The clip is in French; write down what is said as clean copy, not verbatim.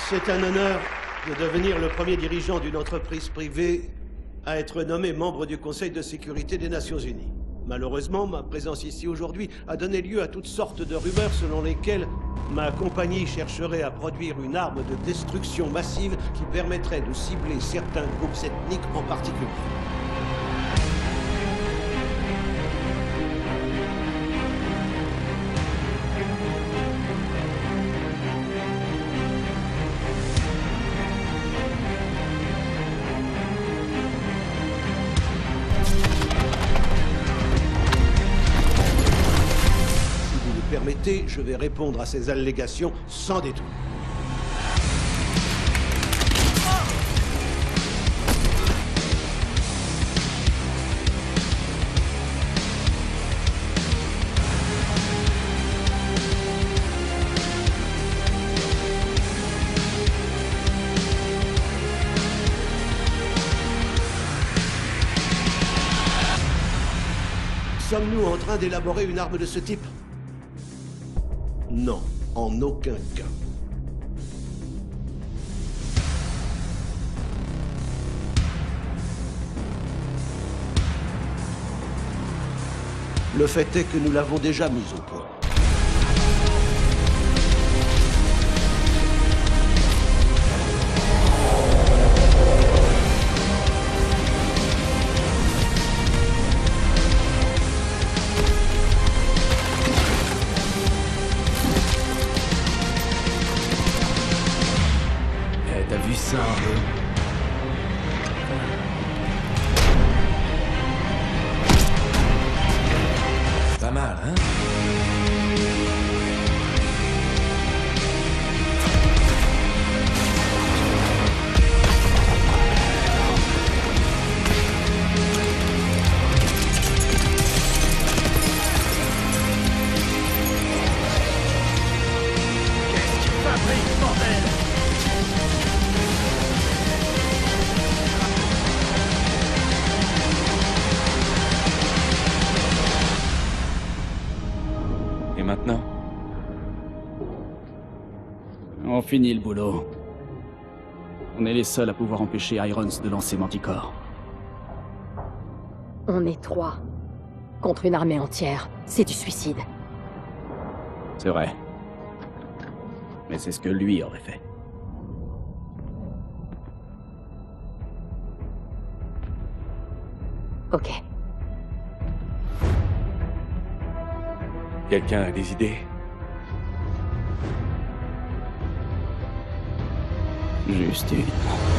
C'est un honneur de devenir le premier dirigeant d'une entreprise privée à être nommé membre du Conseil de sécurité des Nations Unies. Malheureusement, ma présence ici aujourd'hui a donné lieu à toutes sortes de rumeurs selon lesquelles ma compagnie chercherait à produire une arme de destruction massive qui permettrait de cibler certains groupes ethniques en particulier. Permettez, je vais répondre à ces allégations sans détour. Sommes-nous en train d'élaborer une arme de ce type ? Non, en aucun cas. Le fait est que nous l'avons déjà mise au point. T'as vu ça un peu? Pas mal, hein? Qu'est-ce qu'il fabrique, bordel? Et maintenant? On finit le boulot. On est les seuls à pouvoir empêcher Irons de lancer Manticore. On est 3. Contre une armée entière. C'est du suicide. C'est vrai. Mais c'est ce que lui aurait fait. Ok. Quelqu'un a des idées? Juste une.